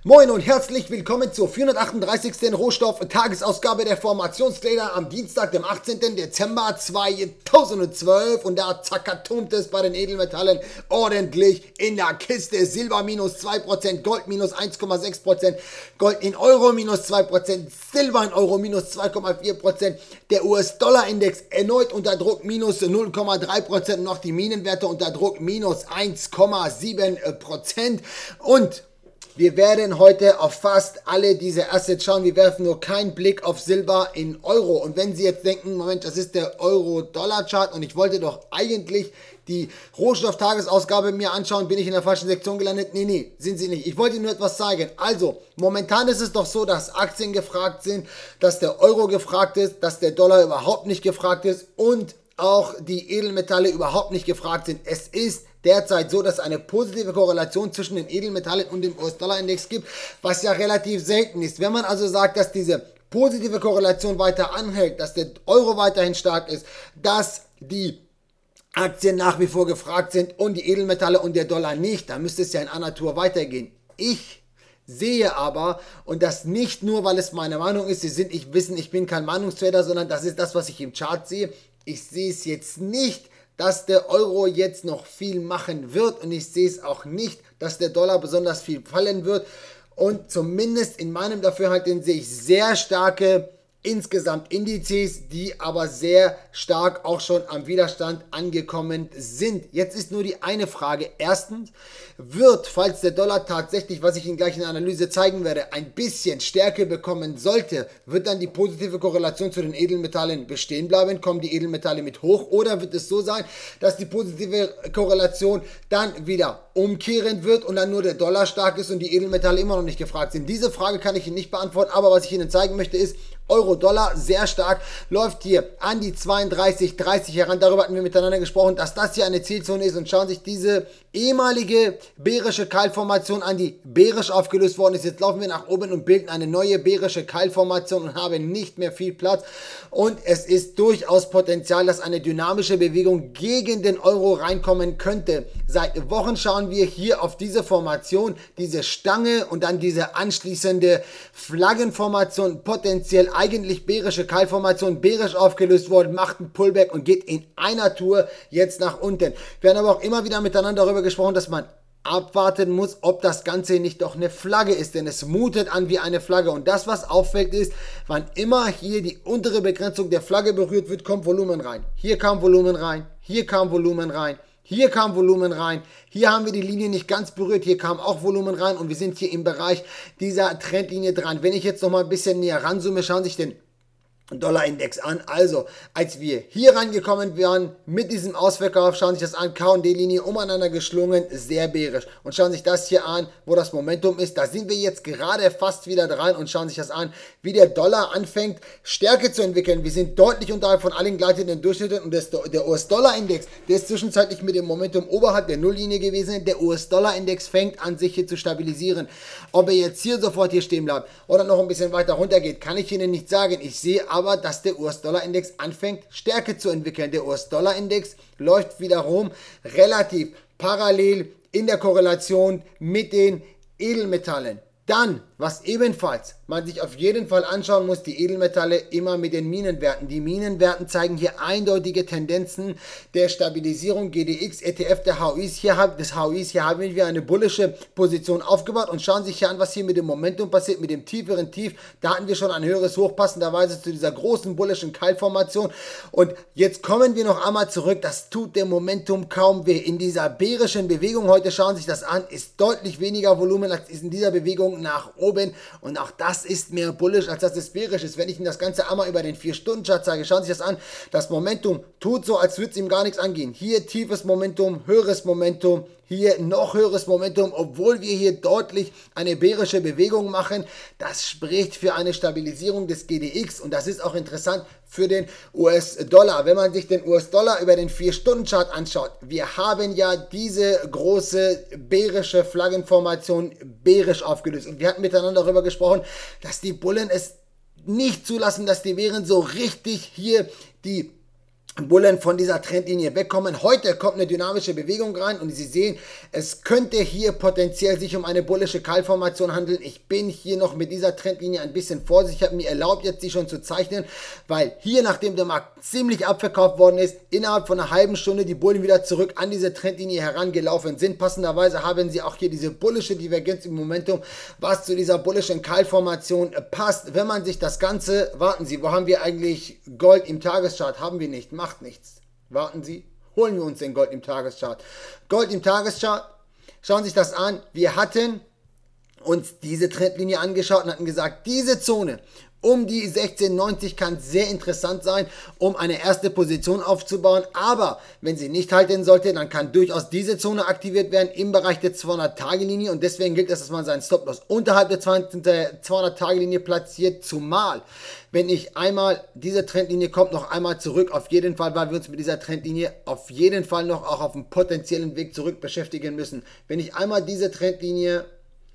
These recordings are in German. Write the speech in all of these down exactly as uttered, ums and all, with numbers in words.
Moin und herzlich willkommen zur vierhundertachtunddreißigsten Rohstoff-Tagesausgabe der Formationstrader am Dienstag, dem achtzehnten Dezember zweitausendzwölf. Und da zackatomt es bei den Edelmetallen ordentlich in der Kiste. Silber minus zwei Prozent, Gold minus eins Komma sechs Prozent, Gold in Euro minus zwei Prozent, Silber in Euro minus zwei Komma vier Prozent. Der U S-Dollar-Index erneut unter Druck minus null Komma drei Prozent und noch die Minenwerte unter Druck minus eins Komma sieben Prozent. Und wir werden heute auf fast alle diese Assets schauen. Wir werfen nur keinen Blick auf Silber in Euro. Und wenn Sie jetzt denken, Moment, das ist der Euro-Dollar-Chart und ich wollte doch eigentlich die Rohstoff-Tagesausgabe mir anschauen, bin ich in der falschen Sektion gelandet? Nee, nee, sind Sie nicht. Ich wollte Ihnen nur etwas zeigen. Also, momentan ist es doch so, dass Aktien gefragt sind, dass der Euro gefragt ist, dass der Dollar überhaupt nicht gefragt ist und auch die Edelmetalle überhaupt nicht gefragt sind. Es ist derzeit so, dass es eine positive Korrelation zwischen den Edelmetallen und dem U S-Dollar-Index gibt, was ja relativ selten ist. Wenn man also sagt, dass diese positive Korrelation weiter anhält, dass der Euro weiterhin stark ist, dass die Aktien nach wie vor gefragt sind und die Edelmetalle und der Dollar nicht, dann müsste es ja in einer Natur weitergehen. Ich sehe aber, und das nicht nur, weil es meine Meinung ist, Sie sind, ich wissen, ich bin kein Meinungstrader, sondern das ist das, was ich im Chart sehe. Ich sehe es jetzt nicht, dass der Euro jetzt noch viel machen wird und ich sehe es auch nicht, dass der Dollar besonders viel fallen wird und zumindest in meinem Dafürhalten sehe ich sehr starke insgesamt Indizes, die aber sehr stark auch schon am Widerstand angekommen sind. Jetzt ist nur die eine Frage. Erstens, wird, falls der Dollar tatsächlich, was ich Ihnen gleich in der Analyse zeigen werde, ein bisschen Stärke bekommen sollte, wird dann die positive Korrelation zu den Edelmetallen bestehen bleiben? Kommen die Edelmetalle mit hoch? Oder wird es so sein, dass die positive Korrelation dann wieder umkehren wird und dann nur der Dollar stark ist und die Edelmetalle immer noch nicht gefragt sind? Diese Frage kann ich Ihnen nicht beantworten, aber was ich Ihnen zeigen möchte ist, Euro-Dollar sehr stark, läuft hier an die zweiunddreißig dreißig heran. Darüber hatten wir miteinander gesprochen, dass das hier eine Zielzone ist und schauen sich diese ehemalige bärische Keilformation an, die bärisch aufgelöst worden ist. Jetzt laufen wir nach oben und bilden eine neue bärische Keilformation und haben nicht mehr viel Platz und es ist durchaus Potenzial, dass eine dynamische Bewegung gegen den Euro reinkommen könnte. Seit Wochen schauen wir hier auf diese Formation, diese Stange und dann diese anschließende Flaggenformation, potenziell eigentlich bärische Keilformation, bärisch aufgelöst worden, macht einen Pullback und geht in einer Tour jetzt nach unten. Wir haben aber auch immer wieder miteinander darüber gesprochen, dass man abwarten muss, ob das Ganze nicht doch eine Flagge ist, denn es mutet an wie eine Flagge und das, was auffällt, ist, wann immer hier die untere Begrenzung der Flagge berührt wird, kommt Volumen rein. Hier kam Volumen rein, hier kam Volumen rein, hier kam Volumen rein, hier haben wir die Linie nicht ganz berührt, hier kam auch Volumen rein und wir sind hier im Bereich dieser Trendlinie dran. Wenn ich jetzt noch mal ein bisschen näher ranzoome, schauen Sie sich den Dollar-Index an. Also, als wir hier rangekommen wären mit diesem Ausverkauf, schauen Sie sich das an, K und D-Linie umeinander geschlungen, sehr bärisch. Und schauen Sie sich das hier an, wo das Momentum ist. Da sind wir jetzt gerade fast wieder dran und schauen sich das an, wie der Dollar anfängt, Stärke zu entwickeln. Wir sind deutlich unterhalb von allen gleitenden Durchschnitten und das, der U S-Dollar-Index, der ist zwischenzeitlich mit dem Momentum oberhalb der Nulllinie gewesen. Der U S-Dollar-Index fängt an, sich hier zu stabilisieren. Ob er jetzt hier sofort hier stehen bleibt oder noch ein bisschen weiter runter geht, kann ich Ihnen nicht sagen. Ich sehe aber, aber dass der U S-Dollar-Index anfängt, Stärke zu entwickeln. Der U S-Dollar-Index läuft wiederum relativ parallel in der Korrelation mit den Edelmetallen. Dann, was ebenfalls man sich auf jeden Fall anschauen muss, die Edelmetalle immer mit den Minenwerten. Die Minenwerten zeigen hier eindeutige Tendenzen der Stabilisierung. G D X, E T F der H U Is, hier, des H U Is, hier haben wir eine bullische Position aufgebaut und schauen sich hier an, was hier mit dem Momentum passiert, mit dem tieferen Tief. Da hatten wir schon ein höheres Hoch, passenderweise zu dieser großen bullischen Keilformation. Und jetzt kommen wir noch einmal zurück, das tut dem Momentum kaum weh. In dieser bärischen Bewegung, heute schauen Sie sich das an, ist deutlich weniger Volumen als ist in dieser Bewegung nach oben und auch das ist mehr bullisch, als dass es bärisch ist. Wenn ich Ihnen das Ganze einmal über den vier Stunden Chart zeige, schauen Sie sich das an, das Momentum tut so, als würde es ihm gar nichts angehen. Hier tiefes Momentum, höheres Momentum, hier noch höheres Momentum, obwohl wir hier deutlich eine bärische Bewegung machen. Das spricht für eine Stabilisierung des G D X und das ist auch interessant für den U S-Dollar. Wenn man sich den U S-Dollar über den vier Stunden Chart anschaut, wir haben ja diese große bärische Flaggenformation bärisch aufgelöst und wir hatten miteinander darüber gesprochen, dass die Bullen es nicht zulassen, dass die Währung so richtig hier die Bullen von dieser Trendlinie wegkommen. Heute kommt eine dynamische Bewegung rein und Sie sehen, es könnte hier potenziell sich um eine bullische Keilformation handeln. Ich bin hier noch mit dieser Trendlinie ein bisschen vorsichtig. Ich habe mir erlaubt, jetzt die schon zu zeichnen, weil hier, nachdem der Markt ziemlich abverkauft worden ist, innerhalb von einer halben Stunde die Bullen wieder zurück an diese Trendlinie herangelaufen sind. Passenderweise haben Sie auch hier diese bullische Divergenz im Momentum, was zu dieser bullischen Keilformation passt. Wenn man sich das Ganze, warten Sie, wo haben wir eigentlich Gold im Tageschart? Haben wir nicht. Macht nichts. Warten Sie, holen wir uns den Gold im Tageschart. Gold im Tageschart, schauen Sie sich das an. Wir hatten uns diese Trendlinie angeschaut und hatten gesagt, diese Zone um die sechzehn neunzig kann sehr interessant sein, um eine erste Position aufzubauen. Aber wenn sie nicht halten sollte, dann kann durchaus diese Zone aktiviert werden im Bereich der zweihundert-Tage-Linie. Und deswegen gilt es, dass man seinen Stop-Loss unterhalb der zweihundert-Tage-Linie platziert. Zumal, wenn ich einmal, diese Trendlinie kommt noch einmal zurück, auf jeden Fall, weil wir uns mit dieser Trendlinie auf jeden Fall noch auch auf dem potenziellen Weg zurück beschäftigen müssen. Wenn ich einmal diese Trendlinie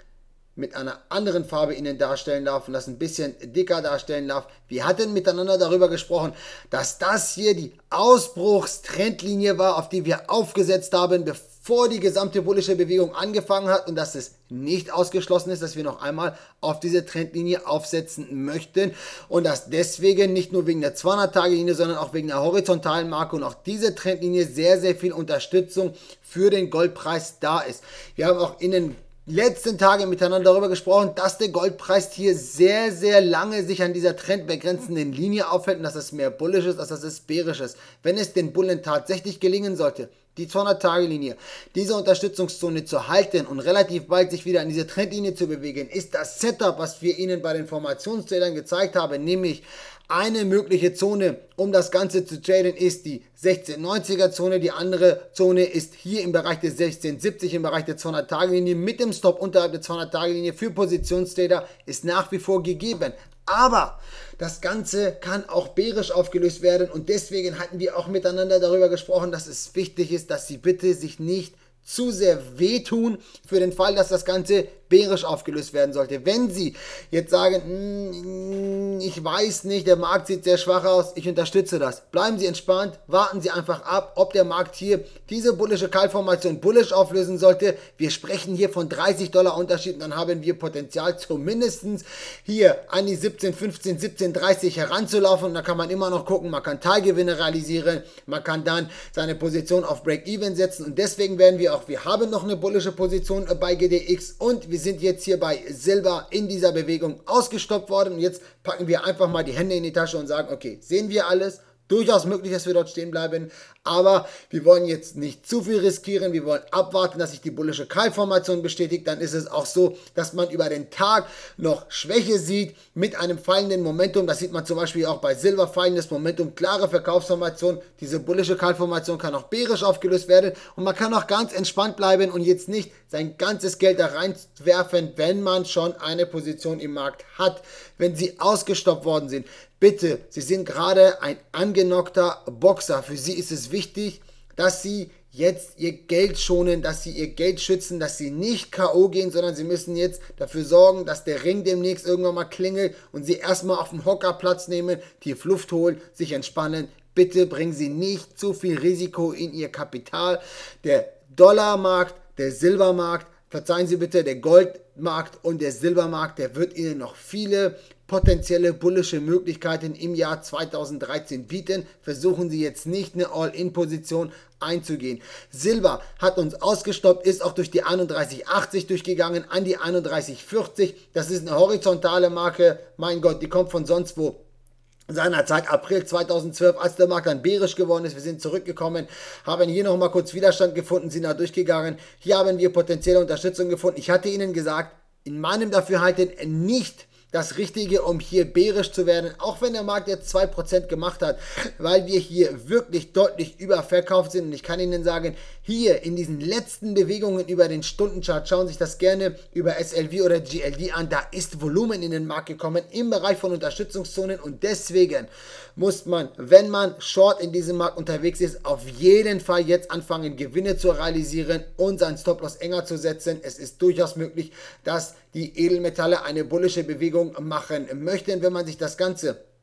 mit einer anderen Farbe Ihnen darstellen darf und das ein bisschen dicker darstellen darf. Wir hatten miteinander darüber gesprochen, dass das hier die Ausbruchstrendlinie war, auf die wir aufgesetzt haben, bevor die gesamte bullische Bewegung angefangen hat und dass es nicht ausgeschlossen ist, dass wir noch einmal auf diese Trendlinie aufsetzen möchten und dass deswegen nicht nur wegen der zweihundert-Tage-Linie, sondern auch wegen der horizontalen Marke und auch diese Trendlinie sehr, sehr viel Unterstützung für den Goldpreis da ist. Wir haben auch in den letzten Tage miteinander darüber gesprochen, dass der Goldpreis hier sehr, sehr lange sich an dieser trendbegrenzenden Linie aufhält und dass es mehr bullish ist, als dass es bearish ist. Wenn es den Bullen tatsächlich gelingen sollte, die zweihundert-Tage-Linie, diese Unterstützungszone zu halten und relativ bald sich wieder an diese Trendlinie zu bewegen, ist das Setup, was wir Ihnen bei den Formationszählern gezeigt haben, nämlich eine mögliche Zone, um das Ganze zu traden, ist die sechzehn neunziger Zone. Die andere Zone ist hier im Bereich der sechzehn siebzig, im Bereich der zweihundert-Tage-Linie mit dem Stop unterhalb der zweihundert-Tage-Linie für Positionstrader ist nach wie vor gegeben. Aber das Ganze kann auch bearish aufgelöst werden und deswegen hatten wir auch miteinander darüber gesprochen, dass es wichtig ist, dass Sie bitte sich nicht zu sehr wehtun für den Fall, dass das Ganze bearish aufgelöst werden sollte. Wenn Sie jetzt sagen, ich weiß nicht, der Markt sieht sehr schwach aus, ich unterstütze das. Bleiben Sie entspannt, warten Sie einfach ab, ob der Markt hier diese bullische Keilformation bullish auflösen sollte. Wir sprechen hier von dreißig Dollar Unterschied und dann haben wir Potenzial zumindest hier an die siebzehn fünfzehn, siebzehn dreißig heranzulaufen und da kann man immer noch gucken, man kann Teilgewinne realisieren, man kann dann seine Position auf Break-Even setzen und deswegen werden wir auch, wir haben noch eine bullische Position bei G D X und wir sind jetzt hier bei Silber in dieser Bewegung ausgestoppt worden und jetzt packen wir einfach mal die Hände in die Tasche und sagen, okay, sehen wir alles? Durchaus möglich, dass wir dort stehen bleiben, aber wir wollen jetzt nicht zu viel riskieren, wir wollen abwarten, dass sich die bullische Keilformation bestätigt, dann ist es auch so, dass man über den Tag noch Schwäche sieht mit einem fallenden Momentum, das sieht man zum Beispiel auch bei Silber, fallendes Momentum, klare Verkaufsformation, diese bullische Keilformation kann auch bearish aufgelöst werden und man kann auch ganz entspannt bleiben und jetzt nicht sein ganzes Geld da reinwerfen, wenn man schon eine Position im Markt hat, wenn sie ausgestoppt worden sind. Bitte, Sie sind gerade ein angenockter Boxer. Für Sie ist es wichtig, dass Sie jetzt Ihr Geld schonen, dass Sie Ihr Geld schützen, dass Sie nicht K O gehen, sondern Sie müssen jetzt dafür sorgen, dass der Ring demnächst irgendwann mal klingelt und Sie erstmal auf dem Hocker Platz nehmen, tief Luft holen, sich entspannen. Bitte bringen Sie nicht zu viel Risiko in Ihr Kapital. Der Dollarmarkt, der Silbermarkt, verzeihen Sie bitte, der Goldmarkt und der Silbermarkt, der wird Ihnen noch viele potenzielle bullische Möglichkeiten im Jahr zweitausenddreizehn bieten. Versuchen Sie jetzt nicht eine All-In-Position einzugehen. Silber hat uns ausgestoppt, ist auch durch die einunddreißig achtzig durchgegangen, an die einunddreißig vierzig. Das ist eine horizontale Marke, mein Gott, die kommt von sonst wo. Seinerzeit April zweitausendzwölf, als der Markt dann bearish geworden ist, wir sind zurückgekommen, haben hier nochmal kurz Widerstand gefunden, sind da durchgegangen. Hier haben wir potenzielle Unterstützung gefunden. Ich hatte Ihnen gesagt, in meinem Dafürhalten nicht das Richtige, um hier bearish zu werden, auch wenn der Markt jetzt zwei Prozent gemacht hat, weil wir hier wirklich deutlich überverkauft sind und ich kann Ihnen sagen, hier in diesen letzten Bewegungen über den Stundenchart, schauen Sie sich das gerne über S L V oder G L D an, da ist Volumen in den Markt gekommen im Bereich von Unterstützungszonen und deswegen muss man, wenn man short in diesem Markt unterwegs ist, auf jeden Fall jetzt anfangen, Gewinne zu realisieren und seinen Stop-Loss enger zu setzen. Es ist durchaus möglich, dass die Edelmetalle eine bullische Bewegung machen möchten, wenn man sich das Ganze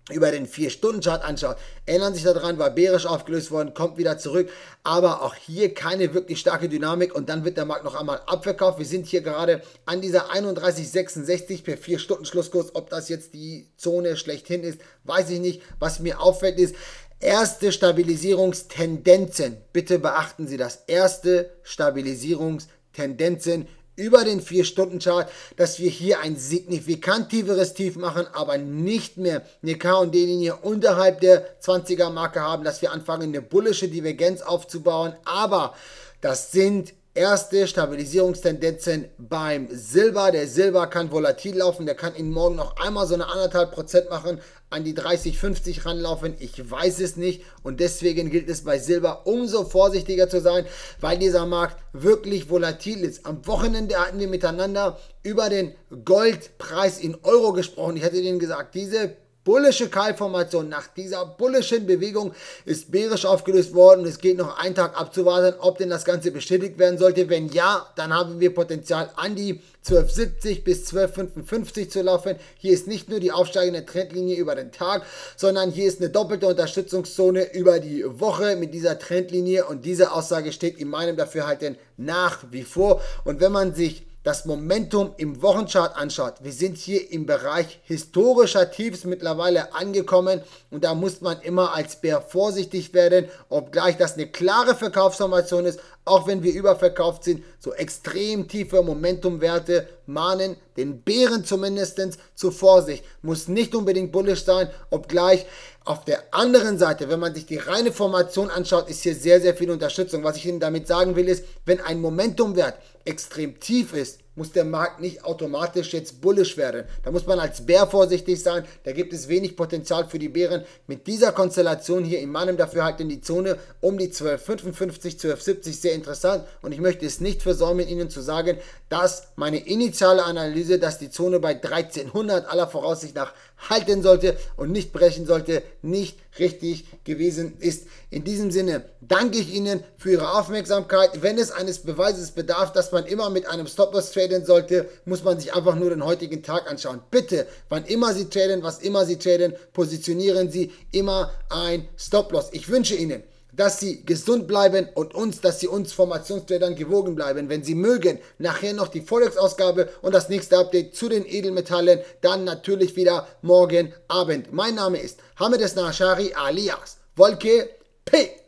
über den vier Stunden Chart anschaut, erinnern sich daran, war bärisch aufgelöst worden, kommt wieder zurück, aber auch hier keine wirklich starke Dynamik und dann wird der Markt noch einmal abverkauft. Wir sind hier gerade an dieser einunddreißig Komma sechsundsechzig per vier Stunden Schlusskurs. Ob das jetzt die Zone schlechthin ist, weiß ich nicht. Was mir auffällt ist, erste Stabilisierungstendenzen, bitte beachten Sie das, erste Stabilisierungstendenzen über den vier Stunden Chart, dass wir hier ein signifikant tieferes Tief machen, aber nicht mehr eine K und D-Linie unterhalb der zwanziger Marke haben, dass wir anfangen, eine bullische Divergenz aufzubauen, aber das sind erste Stabilisierungstendenzen beim Silber. Der Silber kann volatil laufen, der kann Ihnen morgen noch einmal so eine anderthalb Prozent machen, an die dreißig, fünfzig ranlaufen, ich weiß es nicht und deswegen gilt es bei Silber umso vorsichtiger zu sein, weil dieser Markt wirklich volatil ist. Am Wochenende hatten wir miteinander über den Goldpreis in Euro gesprochen. Ich hatte Ihnen gesagt, diese bullische Keilformation nach dieser bullischen Bewegung ist bärisch aufgelöst worden und es geht noch einen Tag abzuwarten, ob denn das Ganze bestätigt werden sollte. Wenn ja, dann haben wir Potenzial an die zwölf siebzig bis zwölf fünfundfünfzig zu laufen. Hier ist nicht nur die aufsteigende Trendlinie über den Tag, sondern hier ist eine doppelte Unterstützungszone über die Woche mit dieser Trendlinie und diese Aussage steht in meinem Dafürhalten nach wie vor. Und wenn man sich das Momentum im Wochenchart anschaut, wir sind hier im Bereich historischer Tiefs mittlerweile angekommen und da muss man immer als Bär vorsichtig werden, obgleich das eine klare Verkaufsformation ist, auch wenn wir überverkauft sind, so extrem tiefe Momentumwerte mahnen den Bären zumindest zur Vorsicht. Muss nicht unbedingt bullish sein, obgleich auf der anderen Seite, wenn man sich die reine Formation anschaut, ist hier sehr, sehr viel Unterstützung. Was ich Ihnen damit sagen will, ist, wenn ein Momentumwert extrem tief ist, muss der Markt nicht automatisch jetzt bullish werden. Da muss man als Bär vorsichtig sein. Da gibt es wenig Potenzial für die Bären. Mit dieser Konstellation hier in meinem Dafürhalten die Zone um die zwölf fünfundfünfzig, zwölf siebzig sehr interessant. Und ich möchte es nicht versäumen, Ihnen zu sagen, dass meine initiale Analyse, dass die Zone bei dreizehnhundert aller Voraussicht nach halten sollte und nicht brechen sollte, nicht richtig gewesen ist. In diesem Sinne danke ich Ihnen für Ihre Aufmerksamkeit. Wenn es eines Beweises bedarf, dass man immer mit einem Stop-Loss traden sollte, muss man sich einfach nur den heutigen Tag anschauen. Bitte, wann immer Sie traden, was immer Sie traden, positionieren Sie immer ein Stop-Loss. Ich wünsche Ihnen, dass Sie gesund bleiben und uns, dass Sie uns Formationstradern gewogen bleiben. Wenn Sie mögen, nachher noch die Forex-Ausgabe und das nächste Update zu den Edelmetallen, dann natürlich wieder morgen Abend. Mein Name ist Hamed Esnashari alias Wolke P.